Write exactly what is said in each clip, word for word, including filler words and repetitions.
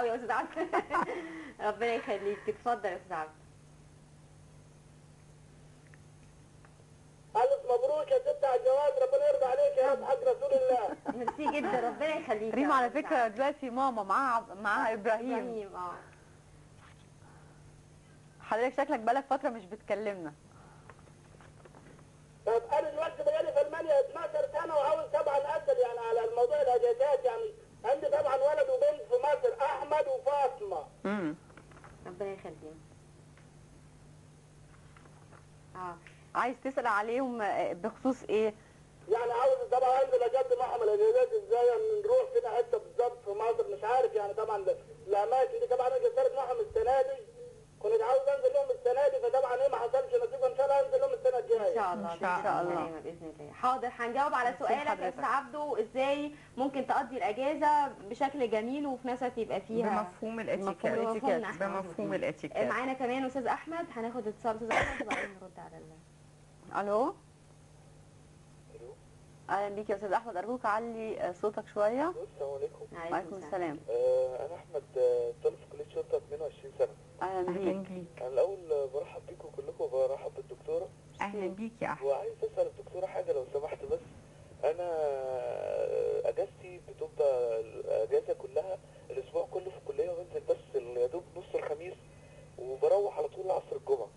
قوي يا استاذ عبد. ربنا يخليك، اتفضل يا استاذ عبد. ألف مبروك يا ست على الجواز، ربنا يرضى عليك يا رب حق رسول الله. ميرسي جدا، ربنا يخليك. ريم على فكره دلوقتي ماما معاها معاها ابراهيم. ابراهيم اه. حضرتك شكلك بقالك فتره مش بتكلمنا. طب انا دلوقتي بقالي في المانيا اتناشر سنه وعاوز طبعا اسال يعني على الموضوع الاجازات، يعني عندي طبعا ولد وبنت في مصر احمد وفاطمه. امم ربنا يخليك. اه عايز تسال عليهم بخصوص ايه؟ يعني عاوز طبعا انزل اقدم معهم الاجازات ازاي، نروح كده حته بالظبط في مصر مش عارف يعني طبعا الاماكن دي. طبعا انا قصرت معهم السنه دي، كنت عاوز انزل لهم السنه دي، فطبعا ايه ما حصلش نصيب، ان شاء الله انزل لهم السنه الجايه ان شاء الله ان شاء الله باذن الله. حاضر هنجاوب على سؤالك يا استاذ عبده، ازاي ممكن تقضي الاجازه بشكل جميل وفي نفس الوقت يبقى فيها بمفهوم الاتيكيت. بمفهوم بمفهوم الاتيكيت. معانا كمان استاذ احمد، هناخد اتصال استاذ احمد وبعدين نرد على ال الو. اهلا بيك يا استاذ احمد، ارجوك علي صوتك شويه. السلام عليكم. وعليكم السلام. آه انا احمد، آه، طالب في كليه شرطه اثنين وعشرين سنه. اهلا بيك. انا الاول برحب بيكم كلكم وبرحب بالدكتوره. اهلا بيك يا احمد. وعايز اسال الدكتوره حاجه لو سمحت بس. انا اجازتي بتبقى الاجازه كلها الاسبوع كله في الكليه، وبنزل بس يا دوب نص الخميس وبروح على طول عصر الجمعه.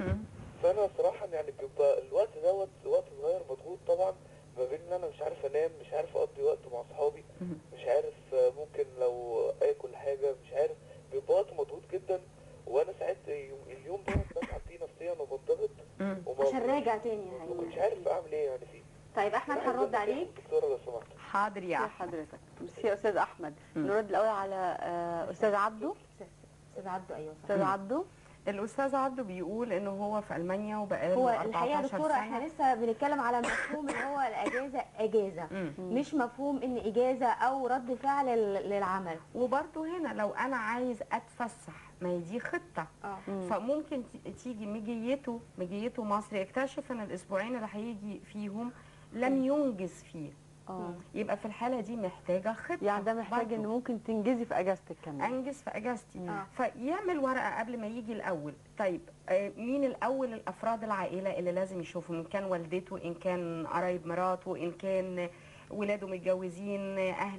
فانا صراحه يعني بيبقى الوقت دوت وقت صغير مضغوط طبعا، ما بين ان انا مش عارف انام، مش عارف اقضي وقت مع اصحابي، مش عارف ممكن لو اكل حاجه، مش عارف، بيبقى وقت مضغوط جدا. وانا ساعات اليوم ده بتعب فيه نفسيا وبنضغط عشان راجع تاني يا حبيبي، مش عارف اعمل ايه يعني فيه. طيب احمد هنرد عليك. دكتوره لو سمحت. حاضر يا احمد. حضرتك ميرسي يا استاذ احمد. نرد الاول على استاذ عبده. استاذ عبده ايوه استاذ عبده. الاستاذ عبده بيقول ان هو في المانيا وبقاله هو أربعتاشر الحقيقه يا دكتوره سنة. احنا لسه بنتكلم على مفهوم ان هو الاجازه اجازه، مش مفهوم ان اجازه او رد فعل للعمل. وبرده هنا لو انا عايز اتفسح، ما هي دي خطه. اه فممكن تيجي مجيته مجيته مصر يكتشف ان الاسبوعين اللي هيجي فيهم لم ينجز فيه. اه يبقى في الحاله دي محتاجه خطه. يعني ده محتاج ان ممكن تنجزي في اجازتك كمان. انجز في اجازتي. آه. فيعمل ورقه قبل ما يجي الاول. طيب آه مين الاول الافراد العائله اللي لازم يشوفهم، ان كان والدته، ان كان قرايب مراته، ان كان ولاده متجوزين، اهل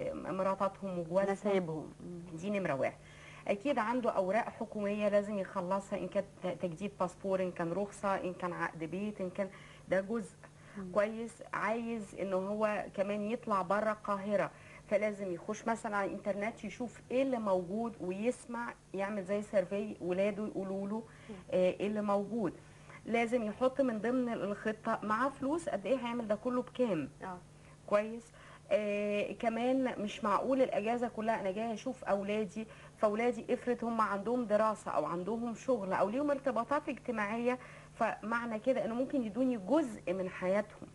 مراتاتهم وجوازهم، نسايبهم. دي نمره واحد. اكيد عنده اوراق حكوميه لازم يخلصها، ان كان تجديد باسبور، ان كان رخصه، ان كان عقد بيت، ان كان ده جزء كويس. عايز ان هو كمان يطلع بره القاهره، فلازم يخش مثلا على الانترنت يشوف ايه اللي موجود ويسمع، يعمل زي سيرفي ولاده يقولوا له ايه اللي موجود. لازم يحط من ضمن الخطه معاه فلوس قد ايه هيعمل ده كله بكام. اه كويس. آه كمان مش معقول الاجازه كلها انا جايه اشوف اولادي، فاولادي افرض هم عندهم دراسه او عندهم شغل او ليهم ارتباطات اجتماعيه، فمعنى كده انه ممكن يدوني جزء من حياتهم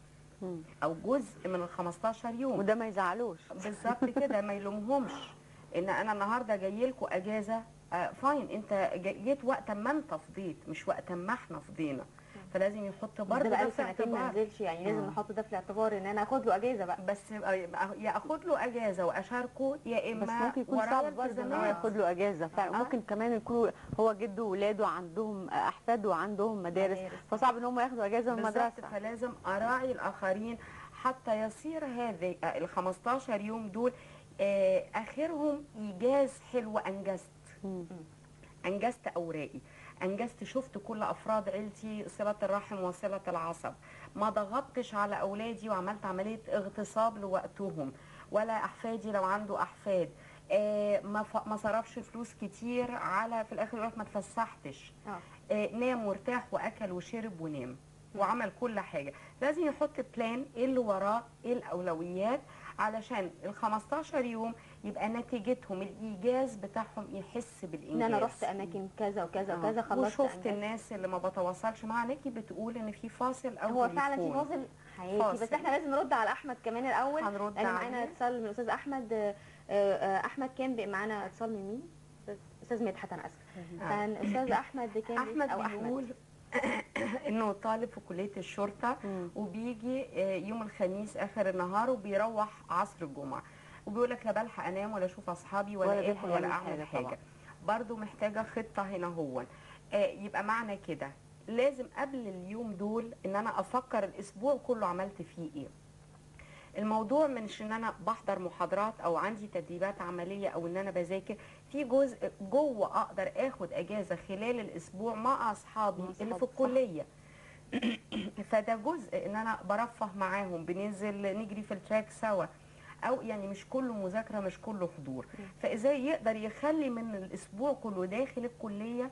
او جزء من ال خمستاشر يوم، وده ما يزعلوش. بالظبط كده، ما يلومهمش ان انا النهارده جاي لكم اجازه. آه فاين، انت جيت وقت ما انت فضيت مش وقت ما احنا فضينا. فلازم يحط برضه ده ده بقى في سنتين ما اعتبار. نزلش، يعني لازم نحط ده في الاعتبار ان انا اخد له اجازه بقى. بس يا اخد له اجازه واشاركه، يا اما بس ممكن يكون ورايا صعب برضه ان هو ياخد له اجازه فعلا. آه. ممكن كمان يكون هو جده وولاده عندهم احفاد وعندهم مدارس, مدارس. فصعب ان هم ياخدوا اجازه من المدرسه. فلازم اراعي الاخرين حتى يصير هذه ال خمستاشر يوم دول آه اخرهم ايجاز حلو. انجزت مم. انجزت اوراقي، انجزت، شفت كل افراد عيلتي، صله الرحم وصله العصب، ما ضغطتش على اولادي وعملت عمليه اغتصاب لوقتهم، ولا احفادي لو عنده احفاد. آه ما ما صرفش فلوس كتير على في الاخر يقول لك ما اتفسحتش. اه آه نام وارتاح واكل وشرب ونام وعمل كل حاجه. لازم يحط بلان ايه اللي وراه، ايه الاولويات، علشان ال خمستاشر يوم يبقى نتيجتهم الايجاز بتاعهم، يحس بالانجاز. ان انا رحت اماكن كذا وكذا وكذا، خلصت وشفت أنجزت. الناس اللي ما بتواصلش معاها. نيكي بتقول ان في فاصل او هو فعلا في فاصل حياتي، فاصل. بس احنا لازم نرد على احمد كمان الاول. هنرد لان معانا عليه. اتصال من الاستاذ احمد. احمد كان بقى معانا اتصال من مين؟ استاذ مدحت، انا اسفه. كان استاذ احمد كان احمد او بيقول انه طالب في كليه الشرطه، مم. وبيجي يوم الخميس اخر النهار وبيروح عصر الجمعه. وبيقول لك لا بلحق انام ولا اشوف اصحابي ولا, ولا ولا اكل بيلحق ولا يعمل اعمل حاجة حاجه. برضو محتاجه خطه هنا هو. آه يبقى معنى كده لازم قبل اليوم دول ان انا افكر الاسبوع كله عملت فيه ايه. الموضوع مش ان انا بحضر محاضرات او عندي تدريبات عمليه او ان انا بذاكر، في جزء جوه اقدر اخد اجازه خلال الاسبوع مع اصحابي اللي في الكليه. فده جزء ان انا برفه معاهم، بننزل نجري في التراك سوا، او يعني مش كله مذاكره مش كله حضور. فازاي يقدر يخلي من الاسبوع كله داخل الكليه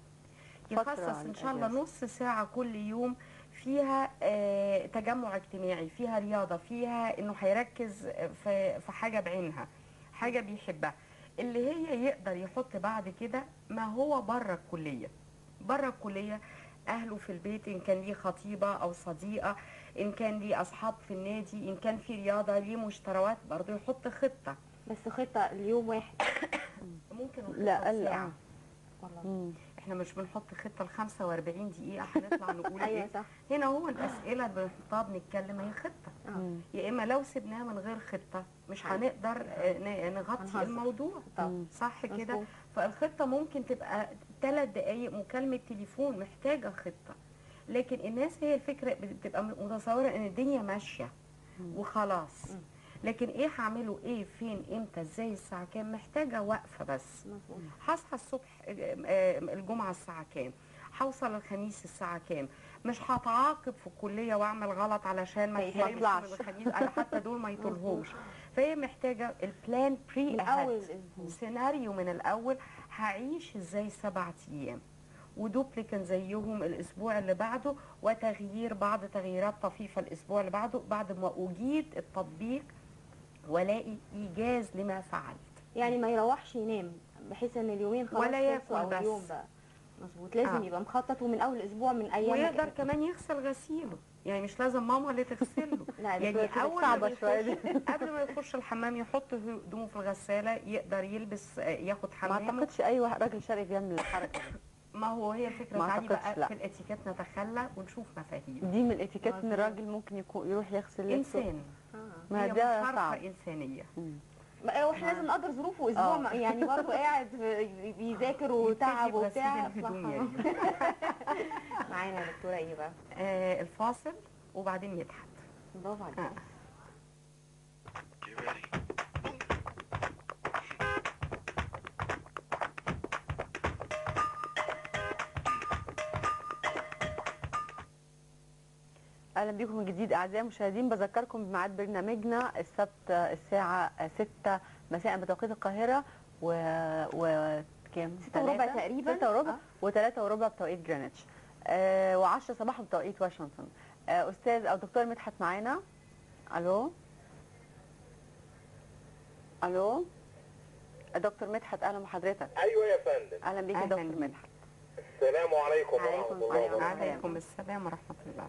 يخصص ان شاء الله نص ساعه كل يوم فيها آه تجمع اجتماعي، فيها رياضه، فيها انه هيركز في في حاجه بعينها، حاجه بيحبها، اللي هي يقدر يحط بعد كده ما هو بره الكليه. بره الكليه اهله في البيت، ان كان ليه خطيبه او صديقه، ان كان ليه اصحاب في النادي، ان كان في رياضه ليه مشتريات، برضه يحط خطه. بس خطه اليوم واحد ممكن لا الخطه ساعه. والله احنا مش بنحط خطه ل خمسة وأربعين دقيقه هنطلع نقول ايوه ايه. صح. هنا هو الاسئله اللي بنحطها بنتكلم هي خطه. اه يا اما لو سيبناها من غير خطه مش هنقدر آه، ن- نغطي هنهزر. الموضوع. طب صح كده. مظبوط. فالخطه ممكن تبقى ثلاث دقائق مكالمه تليفون محتاجه خطه. لكن الناس هي الفكره بتبقى متصوره ان الدنيا ماشيه وخلاص. لكن ايه هعمله، ايه فين امتى ازاي الساعه كام، محتاجه وقفه بس. مظبوط. هصحى الصبح آه، الجمعه الساعه كام، هوصل الخميس الساعه كام، مش هتعاقب في الكليه واعمل غلط علشان ما ما يطلعش يطلعش. الخميس أنا حتى دول ما يطولهوش. فهي محتاجه البلان بري من اول الاسبوع. سيناريو من الاول، هعيش ازاي سبعة ايام ودوبليكن زيهم الاسبوع اللي بعده، وتغيير بعض تغييرات طفيفه الاسبوع اللي بعده، بعد ما اجيد التطبيق والاقي ايجاز لما فعلت. يعني ما يروحش ينام بحيث ان اليومين خلاص ولا ياكل خلصوا او بس. اليوم بقى. مظبوط. لازم آه. يبقى مخطط ومن اول اسبوع من ايام ويقدر كمان يغسل غسيله، يعني مش لازم ماما اللي تغسله. لا يعني دكتورة اول ما صعبة شوية دي. بيخش قبل ما يخش الحمام يحط هدومه في الغساله، يقدر يلبس آه، ياخد ما حمامه. اعتقدش اي واحد راجل شرقي بيعمل الحركه دي. ما هو هي الفكره، ما تعالي أعتقدش، بقى لا. في الاتيكيت نتخلى ونشوف مفاهيم. دي من الاتيكيت ان مظبوط. الراجل ممكن يكون يروح يغسل لبسه. انسان. آه. ما هي ده مشاركه صعب. انسانيه. بقى واحنا لازم نقدر ظروفه اسبوع آه. ما- يعني برضه قاعد في- بيذاكر وتعب يكتفي بغسيل وبتاع. الهدوم يا ف- ريت. معانا يا دكتوره ايه بقى؟ آه الفاصل وبعدين يضحك. برافو عليك. آه. اهلا بكم من جديد اعزائي المشاهدين. بذكركم بميعاد برنامجنا السبت الساعه ستة مساء بتوقيت القاهره و, و... كام؟ ستة وربع تقريبا. ستة وربع آه. وثلاثة وربع بتوقيت جرينتش، آه وعشرة صباحا بتوقيت واشنطن. آه استاذ او دكتور مدحت معانا. الو الو دكتور مدحت، اهلا بحضرتك. ايوه يا فندم. اهلا بيك يا أهلاً دكتور بيك. مدحت. السلام عليكم عليكم ورحمه الله السلام. وبركاته. عليكم السلام ورحمه الله.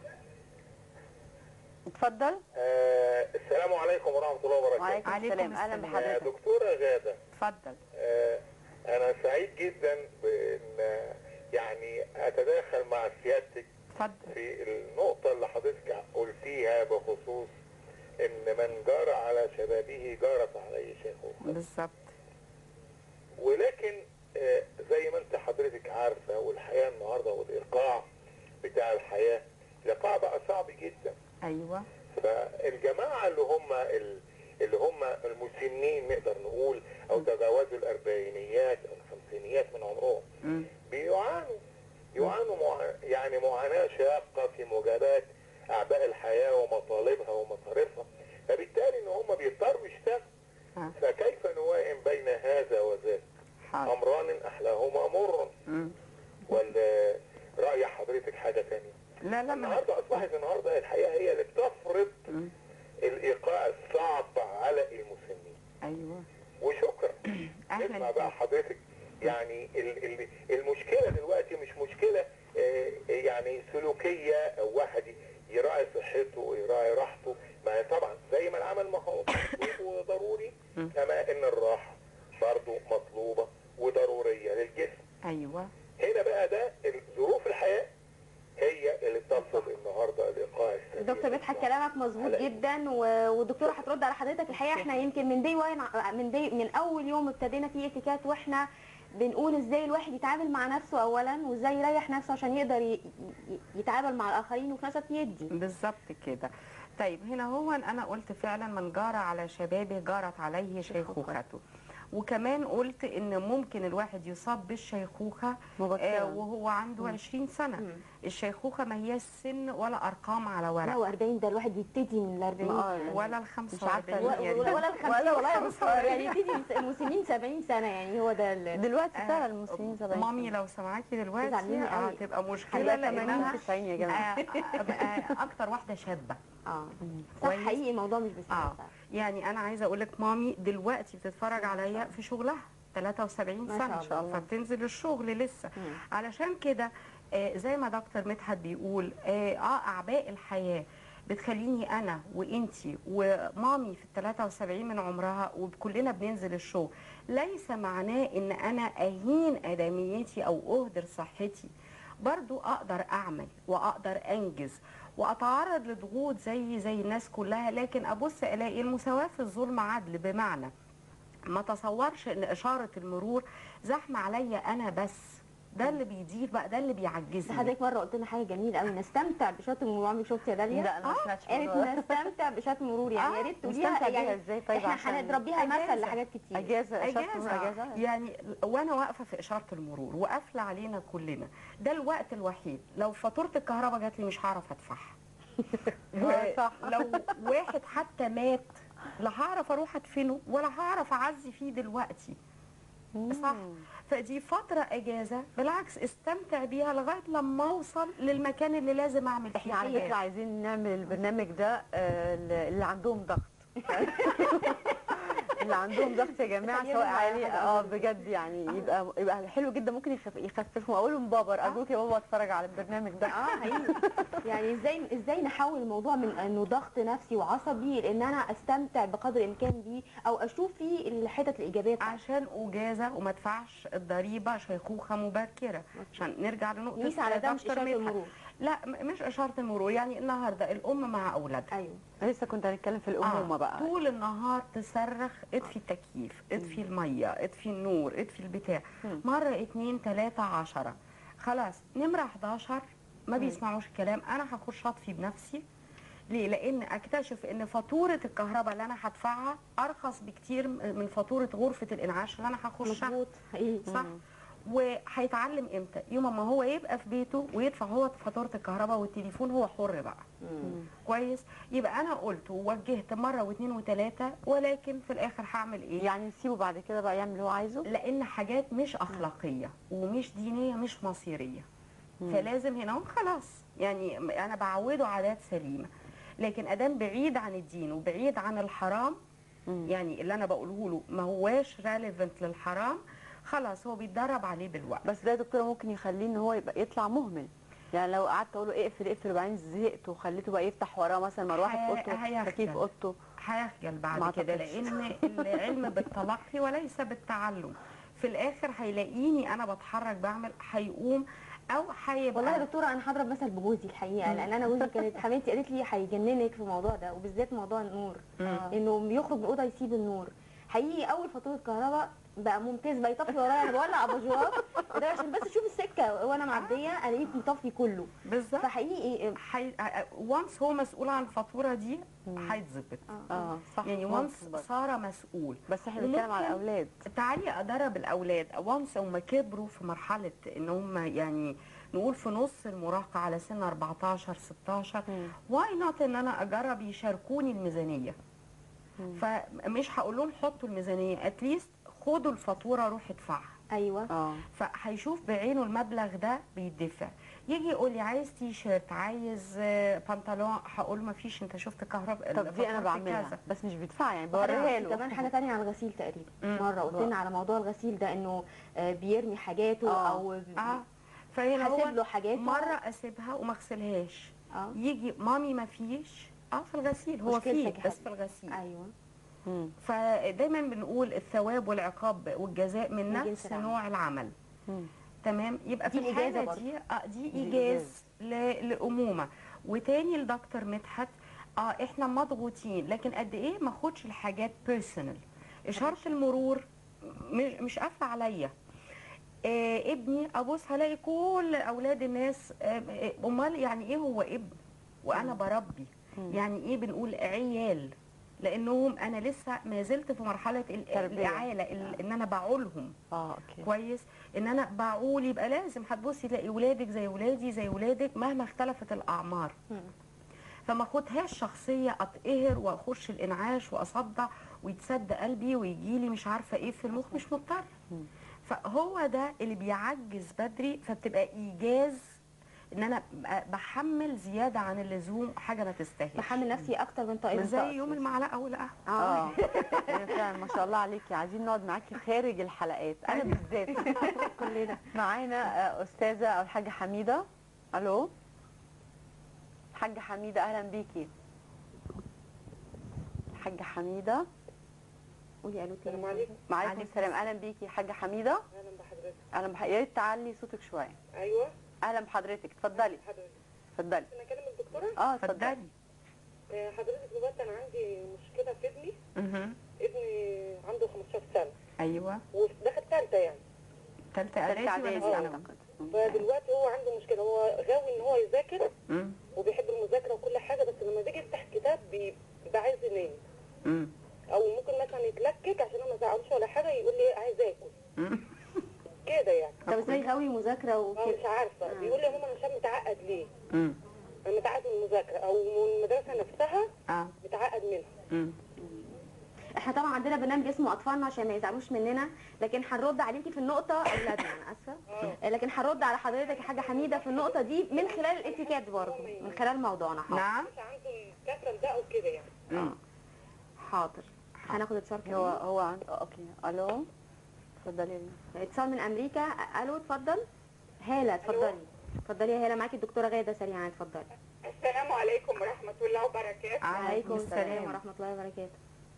اتفضل. آه السلام عليكم ورحمه الله وبركاته. وعليكم عليكم السلام، اهلا السلام. يا بحضرتك. دكتوره غاده، اتفضل. آه انا سعيد جدا بان آه، يعني اتداخل مع سيادتك اتفضل. في النقطه اللي حضرتك قلتيها بخصوص ان من جار على شبابه جارت عليه شيخوخه. بالظبط. ولكن آه، زي ما انت حضرتك عارفه، والحياه النهارده والايقاع بتاع الحياه، الايقاع بقى صعب جدا. ايوه. فالجماعه اللي هم ال- اللي هم المسنين نقدر نقول، او تجاوزوا الاربعينيات او الخمسينيات من عمرهم، مم. بيعانوا يعانوا مع يعني معاناه شاقه في مجابات اعباء الحياه ومطالبها ومصاريفها، فبالتالي ان هم بيضطروا يشتغلوا. ها. فكيف نوائم بين هذا وذاك؟ حاضر. امران احلاهما مر. مم. ولا راي حضرتك حاجه ثانيه؟ لا لا ما النهارده اصبحت النهارده الحقيقه هي اللي بتفرض مم. الايقاع الصعب على المسنين. ايوه. وشكرا. اهلا اسمع بقى بيك. حضرتك، يعني ال- ال- المشكله دلوقتي مش مشكله آه، يعني سلوكيه، او واحد يراعي صحته ويراعي راحته. ما طبعا زي ما العمل ما هو مطلوب وضروري، م. كما ان الراحه برضه مطلوبه وضروريه للجسم. ايوه. هنا بقى ده ظروف الحياه هي اللي ترفض النهارده الايقاع السريع. دكتور مدحت كلامك مظبوط جدا، و- والدكتوره هترد على حضرتك. الحقيقه احنا يمكن من دي وين من دي من اول يوم ابتدينا فيه اتيكات، واحنا بنقول ازاي الواحد يتعامل مع نفسه اولا، وازاي يريح نفسه عشان يقدر ي- ي- يتعامل مع الاخرين وفي نفس الوقت يدي. بالظبط كده. طيب هنا هو انا قلت فعلا من جار على شبابه جارت عليه شيخوخته، وكمان قلت ان ممكن الواحد يصاب بالشيخوخه مبكراً. آه وهو عنده عشرين سنه. مم. الشيخوخه ما هي السن ولا ارقام على لا ورق، وأربعين ده الواحد يبتدي من ال أربعين آه، ولا ال مش خمسة عارفة وأربعين يعني. ولا ولا ال خمسين ولا والله بص يعني يبتدي المسنين سبعين سنه، يعني هو ده ال- دلوقتي آه، فعلا المسلمين سبعين مامي لو سمعتي دلوقتي تزعليني قوي. هتبقى مشكله هيبقى ثمانين لانها تسعين يا جماعه. آه، آه، آه، اكتر واحده شابه. اه صح، كويس. حقيقي الموضوع مش بسهوله اه فعلا. يعني انا عايزه اقول لك مامي دلوقتي بتتفرج عليا في شغلها ثلاثة وسبعين ما سنه، شاء الله. فبتنزل الشغل لسه. مم. علشان كده آه زي ما دكتور مدحت بيقول اه, آه اعباء الحياه بتخليني انا وانتي ومامي في ال ثلاثة وسبعين من عمرها وكلنا بننزل الشغل، ليس معناه ان انا اهين ادميتي او اهدر صحتي. برضو اقدر اعمل واقدر انجز واتعرض لضغوط زي زي الناس كلها، لكن ابص الاقي المساواه في الظلم عدل. بمعنى ما تصورش ان اشاره المرور زحمه عليا انا بس، ده اللي بيضيف بقى، ده اللي بس بيعجزني. حضرتك مره قلت لنا حاجه جميله قوي، نستمتع بشات المرور. عمرك شفت يا داليا؟ لا انا ما سمعتش قالت الموضوع ده. نستمتع بشات المرور، يعني آه، يا ريت تقوليها نستمتع بيها يعني ازاي طيب؟ احنا عشان هنضرب بيها مثل أجازة. لحاجات كتير. اجازه اشاره مرور، اجازه اجازه يعني وانا واقفه في اشاره المرور وقافله علينا كلنا، ده الوقت الوحيد لو فاتوره الكهرباء جات لي مش هعرف ادفعها. صح. لو واحد حتى مات لا هعرف اروح ادفنه ولا هعرف اعزي فيه دلوقتي. صح. فدي فترة اجازة بالعكس استمتع بيها لغاية لما اوصل للمكان اللي لازم اعمل فيه احنا على حاجات. فكره عايزين نعمل البرنامج ده آه، اللي عندهم ضغط. اللي عندهم ضغط يا جماعه خلينا سواء مع عالي حاجة اه أظن. بجد يعني يبقى يبقى حلو جدا، ممكن يخف يخففهم. اقول لهم بابا ارجوك يا بابا اتفرج على البرنامج ده. اه حقيقي. يعني ازاي ازاي نحول الموضوع من انه ضغط نفسي وعصبي لان انا استمتع بقدر الامكان بيه، او اشوف فيه الحتت الايجابيه بتاعته. عشان اجازة وما ادفعش الضريبة شيخوخة مبكرة. عشان نرجع لنقطة نقيس على ده مش دكتور اشاره مدحت. المرور. لا م- مش اشارة المرور، يعني النهارده الام مع اولادها ايوه لسه كنت هنتكلم في الامومه آه، بقى. طول النهار تصرخ اطفي التكييف، اطفي الميه، اطفي النور، اطفي البتاع، مم. مره اتنين تلاته عشرة، خلاص نمره حداشر ما بيسمعوش الكلام. انا هخش اطفي بنفسي. ليه؟ لان اكتشف ان فاتوره الكهرباء اللي انا هدفعها ارخص بكتير من فاتوره غرفه الانعاش اللي انا هخشها. مظبوط حقيقي. صح. وهيتعلم امتى؟ يوم ما هو يبقى في بيته ويدفع هو فاتوره الكهرباء والتليفون، هو حر بقى. مم. كويس. يبقى انا قلت ووجهت مره واثنين وثلاثه، ولكن في الاخر هعمل ايه؟ يعني نسيبه بعد كده بقى يعمل اللي هو عايزه. لان حاجات مش اخلاقيه ومش دينيه مش مصيريه، فلازم هنا خلاص يعني انا بعوده عادات سليمه. لكن ادام بعيد عن الدين وبعيد عن الحرام، مم. يعني اللي انا بقوله له ما هواش ريليفنت للحرام، خلاص هو بيتدرب عليه بالوقت. بس ده يا دكتوره ممكن يخليه ان هو يبقى يطلع مهمل. يعني لو قعدت اقول له اقفل اقفل وبعدين زهقت وخليته بقى يفتح وراه مثلا مروحه في هي- اوضته هيخجل. تكييف اوضته. هيخجل ما بعد كده، أعتقدش. لان العلم بالتلقي وليس بالتعلم. في الاخر هيلاقيني انا بتحرك بعمل، هيقوم او هيبقى. والله يا دكتوره انا هضرب مثل بجوزي الحقيقه، لان انا جوزي كانت حماتي قالت لي هيجننك في الموضوع ده، وبالذات موضوع النور. مم. انه يخرج من الاوضه يسيب النور. حقيقي اول فاتوره كهرباء بقى ممتاز، بقى يطفي ورايا، انا بولع اباجورات ده عشان بس اشوف السكه وانا معديه الاقيه مطفي كله. بالظبط. فحقيقي حي... وانس هو مسؤول عن الفاتوره دي هيتظبط. اه صح. يعني ممكن وانس برضه. صار مسؤول. بس احنا بنتكلم على وممكن الاولاد. تعالي ادرب الاولاد وانس هم كبروا في مرحله ان هم يعني نقول في نص المراهقه على سن أربعتاشر ستاشر، مم. واي نوت ان انا اجرب يشاركوني الميزانيه. فمش هقول لهم حطوا الميزانيه، اتليست خدوا الفاتوره روح ادفعها. ايوه اه فهيشوف بعينه المبلغ ده بيدفع. يجي يقول لي عايز تي شيرت، عايز آه، بنطلون، هقول ما فيش، انت شفت كهرباء طب دي انا بعملها بس مش بدفع يعني بوريها بوريها له. له. كمان حاجه تانية على الغسيل تقريبا. مم. مره قلت لنا على موضوع الغسيل ده انه آه، بيرمي حاجاته آه. او اه فهنا حاسب هو له حاجاته. مره اسيبها وما اغسلهاش، اه يجي مامي ما فيش، اه في الغسيل هو مشكلتك فيه يا بس حبيبي. في الغسيل. ايوه مم. فدايما بنقول الثواب والعقاب والجزاء من من جنس نفس العمل. نوع العمل. مم. تمام. يبقى دي في الإجازة الحاله برضه. دي اه دي دي ايجاز إيجاز. ل- لامومه. وتاني لدكتور مدحت، اه احنا مضغوطين، لكن قد ايه ما اخدش الحاجات بيرسونال. اشاره المرور مش مش قافله عليا. آه ابني ابص هلاقي كل اولاد الناس، آه، آه، امال يعني ايه هو ابن وانا بربي؟ يعني ايه بنقول عيال؟ لانهم انا لسه ما زلت في مرحله ال- تربية. الاعاله، ال- ان انا بعولهم اه اوكي. كويس. ان انا بعول يبقى لازم هتبصي تلاقي ولادك زي ولادي زي ولادك مهما اختلفت الاعمار. فما اخدهاش شخصيه اتقهر واخش الانعاش واصدع ويتسد قلبي ويجي لي مش عارفه ايه في المخ، مش مضطر. فهو ده اللي بيعجز بدري، فبتبقى ايجاز ان انا ب- بحمل زياده عن اللزوم حاجه ما تستاهلش. بحمل نفسي اكتر من طاقتي. زي يوم المعلقه والقهوه. اه هي فعلا ما شاء الله عليكي، عايزين نقعد معاكي خارج الحلقات، انا بالذات. كلنا معانا آه، استاذه او الحاجه حميده. الو الحاجه حميده، اهلا بيكي. الحاجه حميده، قولي الو تاني. السلام عليكم. وعليكم عليكم السلام. اهلا بيكي حاجه حميده. اهلا بحضرتك. اهلا بح... يا ريت تعلي صوتك شويه. ايوه اهلا بحضرتك، اتفضلي حضرتك. اتفضلي. انا اكلم الدكتوره. اه اتفضلي. اتفضلي. آه، حضرتك دلوقتي انا عندي مشكله في ابني. اها ابني عنده خمستاشر سنه ايوه. ودخل ثالثه يعني. ثالثه ثالثه اعدادي اعدادي ولا ثانوي؟ اعتقد. فدلوقتي هو عنده مشكله، هو غاوي ان هو يذاكر امم وبيحب المذاكره وكل حاجه، بس لما بيجي يفتح كتاب بي- بيبقى عايز ينام، امم او ممكن مثلا يتلكك عشان انا ما ازعلوش ولا حاجه يقول لي عايز اكل امم كده يعني. طب ازاي غاوي مذاكره انا وكده؟ مش عارفه، بيقول لي يا ماما انا مش متعقد ليه؟ امم انا متعقد من المذاكره او من المدرسه نفسها اه متعقد منها. امم احنا طبعا عندنا برنامج اسمه اطفالنا عشان ما يزعلوش مننا، لكن هنرد عليكي في النقطه اولادنا، انا اسفه، لكن هنرد على حضرتك يا حاجه حميده في النقطه دي من خلال الاتيكيت برضه، من خلال موضوعنا. حاضر. نعم. مش عنده الكسل ده او كده يعني. امم حاضر. هناخد اتصال هو كمان. هو عند آه، اوكي. الو اتفضلي يا بنتي. اتصال من امريكا. الو اتفضل. هاله اتفضلي. اتفضلي يا هاله، معاكي الدكتوره غاده سريعا، اتفضلي. السلام عليكم ورحمه الله وبركاته. عليكم السلام ورحمه الله وبركاته.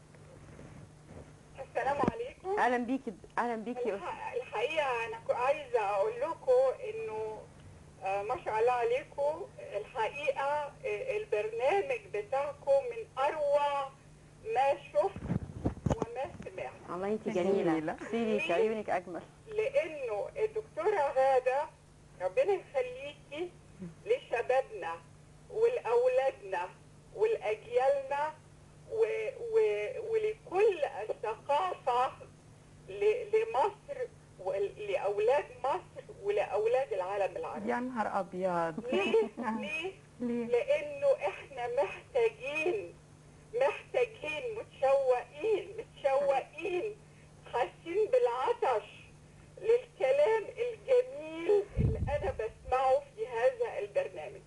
السلام عليكم. اهلا بيكي اهلا بيكي. الح- الحقيقه انا كو- عايزه اقول لكم انه آه، ما شاء الله عليكم. الحقيقه آه، البرنامج بتاعكم من اروع ما شفت وما سمعت، والله انت جميله. سيري عيونك اجمل. لانه الدكتوره غاده ربنا يخليكي لشبابنا ولاولادنا ولاجيالنا و... و... ولكل الثقافه ل... لمصر ولاولاد مصر ولاولاد العالم العربي. يا نهار ابيض. ليه؟ ليه؟ ليه؟ لانه احنا محتاجين محتاجين متشوقين متشوقين حاسين بالعطش للكلام الجميل اللي انا بسمعه في هذا البرنامج.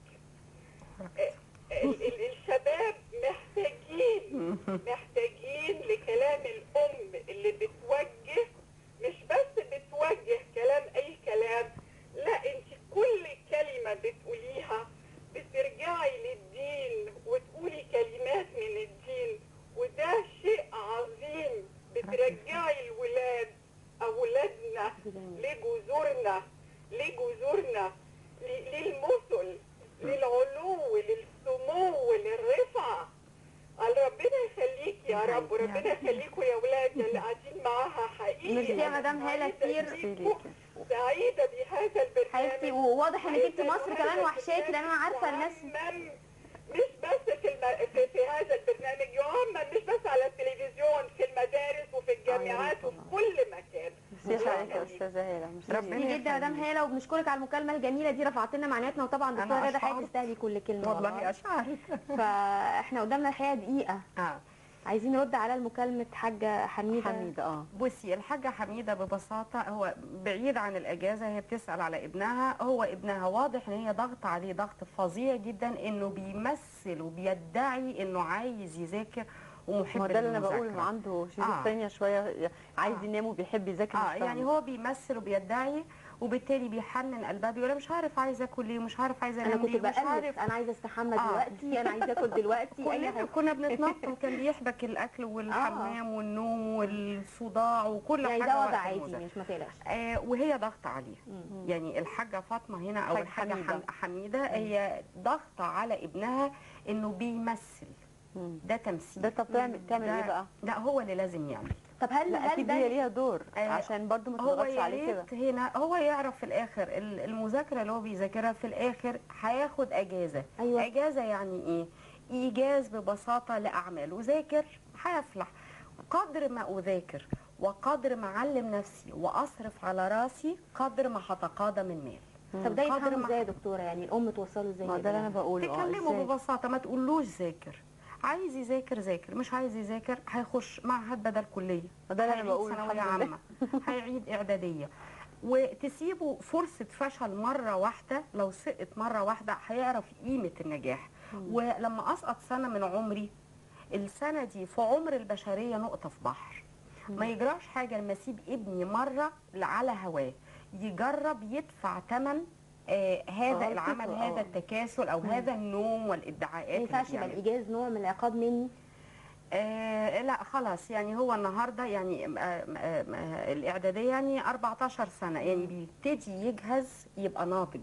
ال- ال- الشباب محتاجين محتاجين لكلام الام اللي بتوجه، مش بس بتوجه كلام اي كلام، لا انت كل كلمه بتقوليها بترجعي للدين وتقولي كلمات من الدين، وده شيء عظيم. بترجعي الولاد اولادنا لجذورنا لجذورنا ل- للمثل للعلو للسمو للرفعه. قال ربنا يخليك يا رب، وربنا يخليكوا يا ولاد اللي قاعدين معاها. حقيقي ميرسي يا أنا مدام هالة سعيدة كتير. بيكوا، سعيدة بهذا البرنامج حبيبتي، وواضح انك انت مصر كمان وحشاكي، لان انا عارفه الناس. يعمم مش بس في, الم... في في هذا البرنامج، يعمم مش بس على التلفزيون، في المدارس وفي الجامعات وفي كل مكان. ميرسي عليك يا استاذه هاله. ميرسي. ربنا ميرسي جدا يا مدام يخليك. هاله، وبنشكرك على المكالمه الجميله دي، رفعت لنا معنوياتنا، وطبعا أنا دكتوره غاده أشعر. حضرتك تستاهلي كل كلمه والله اشعرك. فاحنا قدامنا الحقيقه دقيقه، اه عايزين نرد على المكالمه حاجه حميده. حميده اه بصي الحاجة حميدة ببساطة هو بعيد عن الأجازة، هي بتسأل على ابنها. هو ابنها واضح إن هي ضغط عليه ضغط فظيع جدا، إنه بيمثل وبيدعي إنه عايز يذاكر ومحب ما ده اللي انا بقول للمذاكرة. انه عنده آه. شيزوفرينيا شويه، عايز آه. ينام وبيحب يذاكر. اه مش يعني فاهمة. هو بيمثل وبيدعي، وبالتالي بيحنن قلبها، بيقول أنا مش عارف عايزه اكل ايه ومش عارف عايزه انا انام كنت ليه ومش بقلب، عارف. انا عايزه استحمى آه. دلوقتي، انا عايزه اكل دلوقتي، اي كلنا حاجه. كنا بنتنطط وكان بيحبك الاكل والحمام والنوم والصداع وكل يعني حاجه ده وقت وضع عادي، المذاكرة. مش ما تقلقش. آه وهي ضغط عليها. مم. يعني الحاجه فاطمه هنا او حاجة الحاجه حميدة. حميدة, حميدة هي ضغط على ابنها انه بيمثل. مم. ده تمثيل. ده طب تعمل تعمل ده- ايه بقى؟ لا هو اللي لازم يعمل. طب هل لا هل اكيد ده هي ليها دور آه، عشان برضو ما هو تضغطش يا عليه كده. ريت هنا هو يعرف في الاخر ال- المذاكره اللي هو بيذاكرها في الاخر هياخد اجازه. أيوة. اجازه يعني ايه؟ ايجاز ببساطه لاعماله. ذاكر هيفلح. قدر ما اذاكر وقدر ما اعلم نفسي واصرف على راسي قدر ما هتقاضى من مال. طب ده قدر يفهمه ما- ازاي يا دكتوره؟ يعني الام توصله ازاي؟ ما ده اللي انا بقوله. اه تكلمه ازاي؟ ببساطه، ما تقولوش ذاكر. عايز يذاكر ذاكر، مش عايز يذاكر هيخش معهد بدل كليه. ما ده اللي انا هيعيد بقوله. ثانويه الحمد لله. عامه، هيعيد اعداديه. وتسيبه فرصه فشل مره واحده. لو سقط مره واحده هيعرف قيمه النجاح. ولما اسقط سنه من عمري، السنه دي في عمر البشريه نقطه في بحر. ما يجراش حاجه لما اسيب ابني مره على هواه يجرب يدفع ثمن آه هذا غلطته، العمل، آه. هذا التكاسل او هذا النوم ما والادعاءات اللي ينفعش يبقى بيعملها. الايجاز نوع من العقاب مني؟ آه لا خلاص، يعني هو النهارده يعني آه آه آه الاعداديه يعني أربعتاشر سنه، يعني بيبتدي يجهز يبقى ناضج.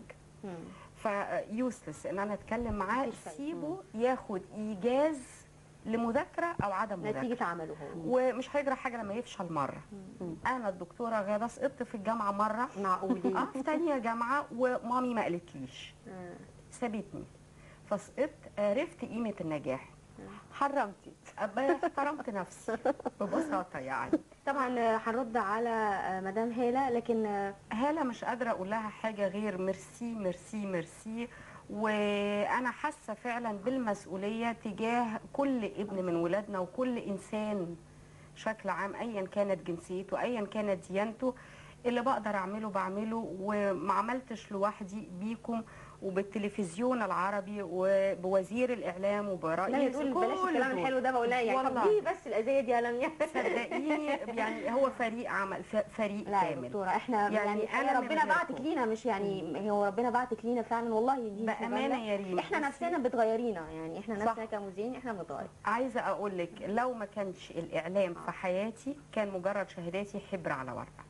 فيوسلس ان انا اتكلم معاه، مفيش فايدة. سيبه ياخد ايجاز لمذاكره او عدم مذاكره. نتيجه عمله هو. ومش هيجرى حاجه لما يفشل مره. انا الدكتوره غاده سقطت في الجامعه مره. معقول اه في تانية جامعه ومامي ما قالتليش، آه. سابتني. فسقطت، عرفت قيمه النجاح. حرمتي. أبقى احترمت نفسي ببساطه يعني. طبعا آه، هنرد على آه، مدام هاله، لكن آه، هالة مش قادرة أقول لها حاجة غير ميرسي ميرسي ميرسي. وأنا حاسة فعلا بالمسؤولية تجاه كل ابن من ولادنا وكل إنسان بشكل عام، أيا كانت جنسيته أيا كانت ديانته. اللي بقدر أعمله بعمله، وما عملتش لوحدي، بيكم وبالتلفزيون العربي وبوزير الإعلام لا وبرئيس تقول بلاش كل الكلام دول. الحلو ده، بقول لها يعني طب والله. دي بس الاذيه دي يا لميا. صدقيني يعني هو فريق عمل، ف- فريق لا يا كامل. دكتوره، احنا يعني يعني, يعني أنا من ربنا غيركم. بعتك لينا، مش يعني هو ربنا بعتك لينا فعلا والله. دي بأمانة يا ريم، احنا بصي. نفسنا بتغيرينا، يعني احنا صح. نفسنا كمذيعين احنا بنتغير. عايزه اقول لك لو ما كانش الاعلام في حياتي كان مجرد شهاداتي حبر على ورقه.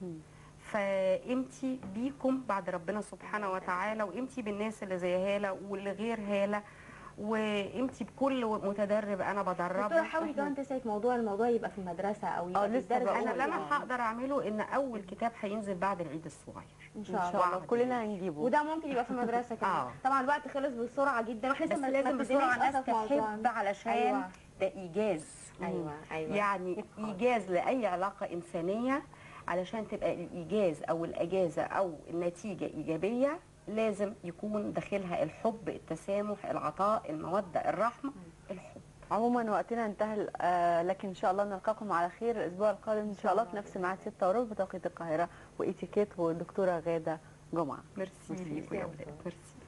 فقيمتي بيكم بعد ربنا سبحانه وتعالى، وقيمتي بالناس اللي زي هاله واللي غير هاله، وقيمتي بكل متدرب انا بدربه. دكتوره حاولي كمان تسعي موضوع الموضوع يبقى في المدرسه او يبقى اه في لسه الدرس. بقول. انا اللي انا آه. هقدر اعمله ان اول كتاب هينزل بعد العيد الصغير ان ان شاء الله. شاء الله كلنا هنجيبه. وده ممكن يبقى في المدرسه كمان. آه. طبعا الوقت خلص بسرعه جدا، واحنا بس لسه ما- ما لازم ابتديناش بسرعه الناس أصلاً في موضوع. تحب علشان أيوة. ده ايجاز. ايوه ايوه يعني ايجاز لاي علاقه انسانيه، علشان تبقى الايجاز او الاجازه او النتيجه ايجابيه لازم يكون داخلها الحب، التسامح، العطاء، الموده، الرحمه، الحب. عموما وقتنا انتهى، آه لكن ان شاء الله نلقاكم على خير الاسبوع القادم ان شاء الله في نفس ميعاد ستة وربع بتوقيت القاهره، واتيكيت والدكتوره غاده جمعه. ميرسي ليكم يا ولاد، ميرسي.